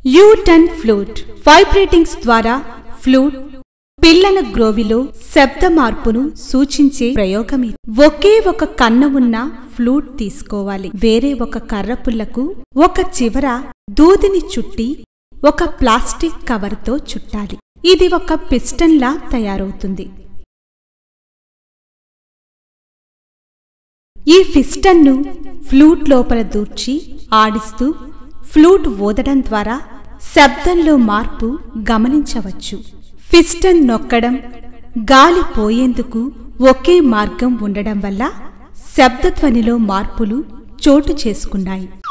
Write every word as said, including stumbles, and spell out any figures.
You-turn flute వైబ్రేటింగ్స్ ద్వారా flute పిల్లల గ్రోవిలో శబ్ద మార్పును సూచించే ప్రయోగమి. ఒకే ఒక కన్ను ఉన్న ఫ్లూట్ తీసుకోవాలి. వేరే ఒక కర్రపుల్లకు ఒక చివర దూదిని చుట్టి ఒక ప్లాస్టిక్ కవర్తో చుట్టాలి. ఇది ఒక పిస్టన్లా తయారవుతుంది. ఈ పిస్టన్ను ఫ్లూట్ లోపల దూర్చి ఆడిస్తూ ఫ్లూట్ ఊదడం ద్వారా శబ్దంలో మార్పు గమనించవచ్చు. పిస్టన్ నొక్కడం, గాలి పోయేందుకు ఒకే మార్గం ఉండడం వల్ల శబ్దధ్వనిలో మార్పులు చోటు చేసుకున్నాయి.